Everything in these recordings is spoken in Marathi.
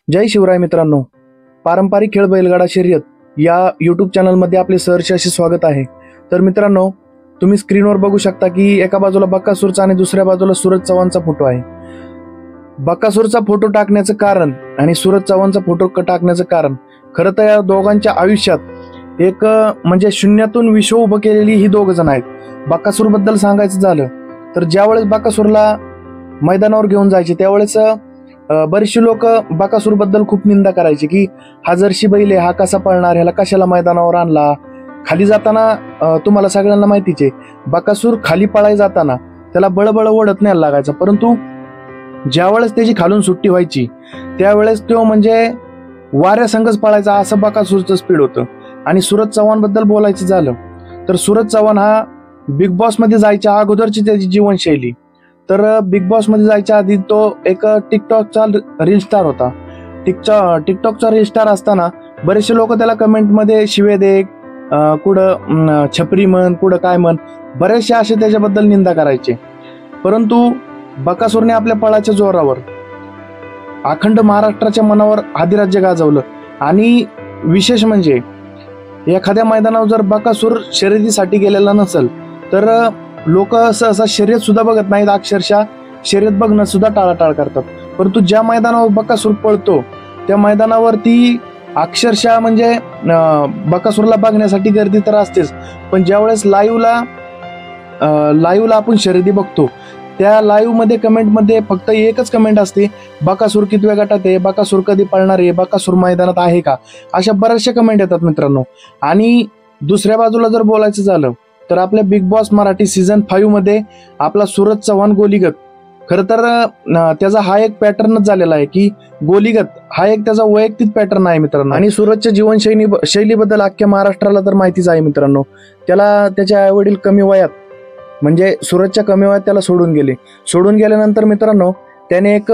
जय शिवराय मित्रांनो, पारंपरिक खेळ बैलगाडा शर्यत या यूट्यूब चॅनलमध्ये आपले सहर्ष असे स्वागत आहे। तर मित्रांनो, तुम्ही स्क्रीनवर बघू शकता की एका बाजूला बकासूरचा आणि दुसऱ्या बाजूला सूरज चव्हाणचा फोटो आहे। बकासूरचा फोटो टाकण्याचं कारण आणि सूरज चव्हाणचा फोटो टाकण्याचं कारण खरं तर या दोघांच्या आयुष्यात एक म्हणजे शून्यातून विश्व उभं केलेली ही दोघ जण आहेत। बकासूर बद्दल सांगायचं झालं तर ज्यावेळेस बकासूरला मैदानावर घेऊन जायचे त्यावेळेस बरेचसे लोक बकासूर बद्दल खूप निंदा करायचे की हा जर्सी बैल आहे, हा कसा पळणार, ह्याला कशाला मैदानावर आणला। खाली जाताना तुम्हाला सगळ्यांना माहितीच आहे, बकासूर खाली पळायला जाताना त्याला बळबळ ओढत न्यायला लागायचं, परंतु ज्यावेळेस त्याची खालून सुट्टी व्हायची त्यावेळेस तो म्हणजे वाऱ्या संघच पळायचा, असं बकासूरचं स्पीड होतं। आणि सूरज चव्हाण बद्दल बोलायचं झालं तर सूरज चव्हाण हा बिग बॉस मध्ये जायच्या अगोदरची त्याची जीवनशैली, तर बिग बॉस मध्ये जायच्या आधी तो एक टिकटॉकचा रील स्टार होता। टिकटॉकचा रील स्टार असताना बरेचसे लोक त्याला कमेंटमध्ये शिवे दे, कुठं छपरी म्हण, कुठं काय म्हण, बरेचसे असे त्याच्याबद्दल निंदा करायचे। परंतु बकासूरने आपल्या पळाच्या जोरावर अखंड महाराष्ट्राच्या मनावर अधिराज्य गाजवलं। आणि विशेष म्हणजे एखाद्या मैदानावर जर बकासूर शर्यतीसाठी गेलेला नसेल तर लोक सहसा शर्यत सुद्धा बघत नाहीत, अक्षरशः शर्यत बघणं सुद्धा टाळाटाळ करतात। परंतु ज्या मैदानावर बकासूर पळतो त्या मैदानावरती अक्षरशः म्हणजे बकासूरला बघण्यासाठी गर्दी तर असतेच, पण ज्यावेळेस लाईव्हला आपण शर्यती बघतो त्या लाईव्ह मध्ये कमेंटमध्ये फक्त एकच कमेंट असते, बकासूर कितव्या गटात आहे, बकासूर कधी पळणार आहे, बकासूर मैदानात आहे का, अशा बऱ्याचशा कमेंट येतात मित्रांनो। आणि दुसऱ्या बाजूला जर बोलायचं झालं तर आपल्या बिग बॉस मराठी सीझन 5 मध्ये आपला सूरज चव्हाण गोलीगत, खरं तर त्याचा हा एक पॅटर्नच झालेला आहे की गोलीगत हा एक त्याचा वैयक्तिक पॅटर्न आहे मित्रांनो। आणि सूरजच्या जीवनशैलीबद्दल अख्ख्या महाराष्ट्राला तर माहितीच आहे मित्रांनो। त्याला त्याच्या आईवडील कमी वयात म्हणजे सूरजच्या कमी वयात त्याला सोडून गेल्यानंतर मित्रांनो त्याने एक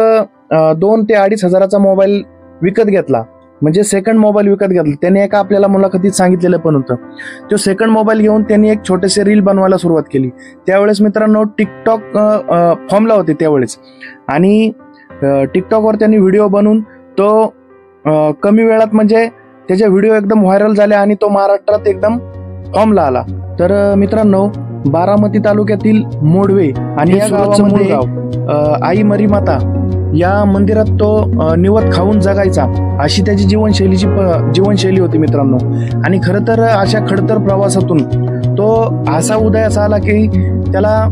2 ते 2.5 हजाराचा मोबाईल विकत घेतला, म्हणजे सेकंड मोबाईल विकत घेतला। त्याने एका आपल्याला मुलाखतीत सांगितलेलं पण होतं। तो सेकंड मोबाईल घेऊन त्यांनी एक छोटेसे रील बनवायला सुरुवात केली। त्यावेळेस मित्रांनो टिकटॉक फॉर्मला होते त्यावेळेस, आणि टिकटॉकवर त्यांनी व्हिडिओ बनवून तो कमी वेळात म्हणजे त्याचे व्हिडिओ एकदम व्हायरल झाले आणि तो महाराष्ट्रात एकदम फॉर्मला आला। तर मित्रांनो, बारामती तालुक्यातील मोडवे आणि या गावामध्ये आई मरीमाता या मंदिरात तो निवत खाऊन जगायचा, अशी त्याची जीवनशैली होती मित्रांनो। आणि खरं तर अशा खडतर प्रवासातून तो असा उदयास आला की त्याला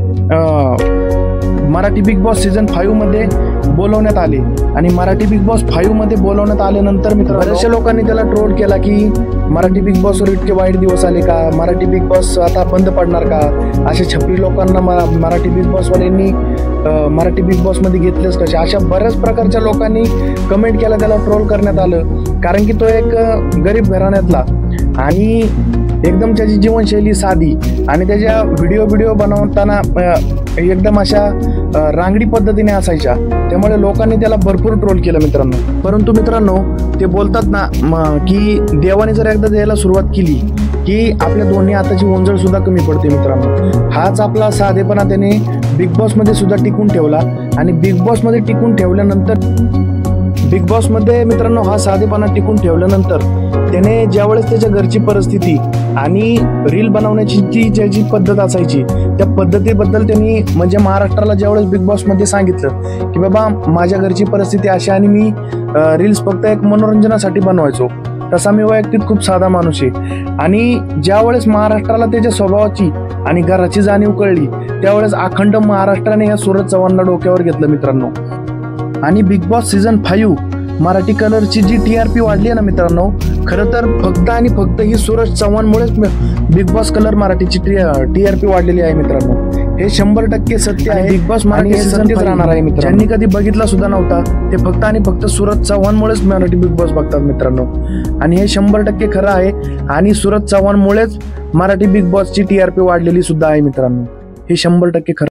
मराठी बिग बॉस सीझन 5 मध्ये बोलवण्यात आले। आणि मराठी बिग बॉस 5 मध्ये बोलवण्यात आल्यानंतर मित्रांनो बऱ्याचशा लोकांनी त्याला ट्रोल केला की मराठी बिग बॉसवर इतके वाईट दिवस आले का, मराठी बिग बॉस आता बंद पडणार का, अशा छपरी लोकांना मराठी बिग बॉसवाल्यांनी मराठी बिग बॉस मध्ये घेतलेच कसे, अशा बऱ्याच प्रकारच्या लोकांनी कमेंट केला, त्याला ट्रोल करण्यात आलं। कारण की तो एक गरीब घराण्यातला आणि एकदम त्याची जीवनशैली साधी आणि त्याच्या व्हिडिओ बनवताना एकदम अशा रांगडी पद्धतीने असायच्या, त्यामुळे लोकांनी त्याला भरपूर ट्रोल केलं मित्रांनो। परंतु मित्रांनो, ते बोलतात ना की देवाने जर एकदा द्यायला सुरुवात केली की आपल्या दोन्ही हाताची ओंजळ सुद्धा कमी पडते मित्रांनो। हाच आपला साधेपणा त्याने बिग बॉस मध्ये सुद्धा टिकून ठेवला। आणि बिग बॉस मध्ये टिकून ठेवल्यानंतर बिग बॉस मध्ये मित्रांनो हा साधेपणा टिकून ठेवल्यानंतर त्याने ज्यावेळेस त्याच्या घरची परिस्थिती आणि रील बनवण्याची जी ज्याची पद्धत असायची त्या पद्धतीबद्दल त्यांनी म्हणजे महाराष्ट्राला ज्यावेळेस बिग बॉस मध्ये सांगितलं की बाबा माझ्या घरची परिस्थिती अशी आणि मी रील्स फक्त एक मनोरंजनासाठी बनवायचो, तसा मी वैयक्तिक खूप साधा माणूस आहे। आणि ज्यावेळेस महाराष्ट्राला त्याच्या स्वभावाची आणि घराची जाणीव कळली त्यावेळेस अखंड महाराष्ट्राने या सूरज चव्हाणला डोक्यावर घेतलं मित्रांनो। आणि बिग बॉस सीझन 5 मराठी कलरची जी TRP वाढली आहे ना मित्रांनो, खरं तर फक्त आणि फक्त ही सूरज चव्हाणमुळेच बिग बॉस कलर मराठीची TRP वाढलेली आहे मित्रांनो। हे 100% सत्य आहे। बिग बॉस मराठी सत्यच राहणार आहे मित्रांनो। ज्यांनी कधी बघितला सुद्धा नव्हता ते फक्त आणि फक्त सूरज चव्हाणमुळेच मराठी बिग बॉस बघतात मित्रांनो। आणि हे 100% खरं आहे आणि सूरज चव्हाणमुळेच मराठी बिग बॉसची TRP वाढलेली सुद्धा आहे मित्रांनो। हे 100% खरं